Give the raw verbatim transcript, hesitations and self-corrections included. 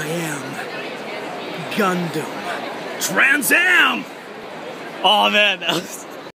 I am Gundam. Trans Am! Oh man, that was